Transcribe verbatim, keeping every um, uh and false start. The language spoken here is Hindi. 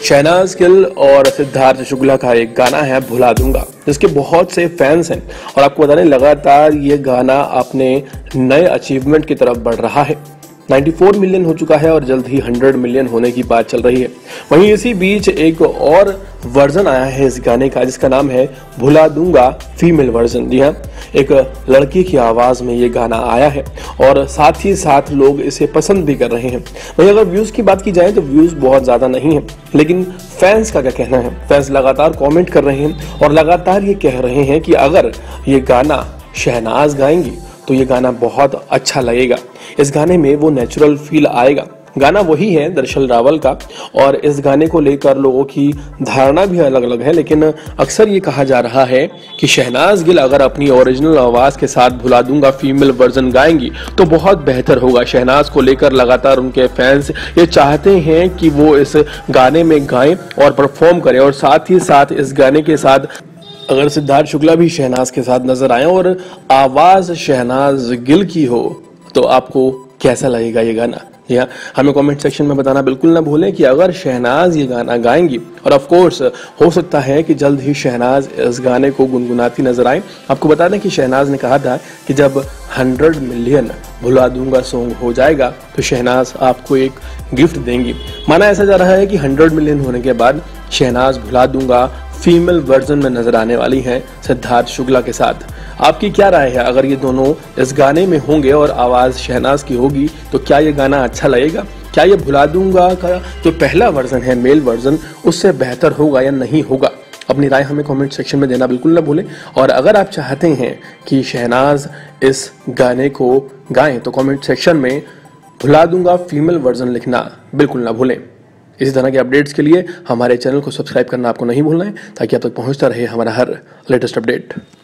शहनाज गिल और सिद्धार्थ शुक्ला का एक गाना है भुला दूंगा, जिसके बहुत से फैंस हैं और आपको बता दें लगातार ये गाना अपने नए अचीवमेंट की तरफ बढ़ रहा है। चौरानवे मिलियन हो चुका है और जल्द ही सौ मिलियन होने की बात चल रही है। वहीं इसी बीच एक और वर्जन आया है इस गाने का, जिसका नाम है भुला दूंगा फीमेल वर्जन। जी हाँ, एक लड़की की आवाज में ये गाना आया है और साथ ही साथ लोग इसे पसंद भी कर रहे हैं। वहीं अगर व्यूज की बात की जाए तो व्यूज बहुत ज्यादा नहीं है, लेकिन फैंस का क्या कहना है। फैंस लगातार कमेंट कर रहे हैं और लगातार ये कह रहे हैं कि अगर ये गाना शहनाज गाएंगी तो ये गाना बहुत अच्छा लगेगा, इस गाने में वो नेचुरल फील आएगा। गाना वही है दरअसल रावल का और इस गाने को लेकर लोगों की धारणा भी अलग अलग है, लेकिन अक्सर ये कहा जा रहा है कि शहनाज गिल अगर अपनी ओरिजिनल आवाज के साथ भुला दूंगा फीमेल वर्जन गाएंगी तो बहुत बेहतर होगा। शहनाज को लेकर लगातार उनके फैंस ये चाहते हैं कि वो इस गाने में गाएं और परफॉर्म करें, और साथ ही साथ इस गाने के साथ अगर सिद्धार्थ शुक्ला भी शहनाज के साथ नजर आए और आवाज शहनाज गिल की हो तो आपको कैसा लगेगा ये गाना। या हमें कमेंट सेक्शन में बताना बिल्कुल ना भूलें कि अगर शहनाज ये गाना गाएंगी, और ऑफ कोर्स हो सकता है कि जल्द ही शहनाज इस गाने को गुनगुनाती नजर आए। आपको बता दें कि शहनाज ने कहा था कि जब सौ मिलियन भुला दूंगा सॉन्ग हो जाएगा तो शहनाज आपको एक गिफ्ट देंगी। माना ऐसा जा रहा है कि सौ मिलियन होने के बाद शहनाज भुला दूंगा फीमेल वर्जन में नजर आने वाली हैं सिद्धार्थ शुक्ला के साथ। आपकी क्या राय है, अगर ये दोनों इस गाने में होंगे और आवाज शहनाज की होगी तो क्या ये गाना अच्छा लगेगा? क्या ये भुला दूंगा का जो पहला वर्जन है मेल वर्जन उससे बेहतर होगा या नहीं होगा? अपनी राय हमें कमेंट सेक्शन में देना बिल्कुल ना भूलें। और अगर आप चाहते हैं कि शहनाज इस गाने को गाएं तो कमेंट सेक्शन में भुला दूंगा फीमेल वर्जन लिखना बिल्कुल ना भूलें। इसी तरह के अपडेट्स के लिए हमारे चैनल को सब्सक्राइब करना आपको नहीं भूलना है, ताकि आप तक पहुंचता रहे हमारा हर लेटेस्ट अपडेट।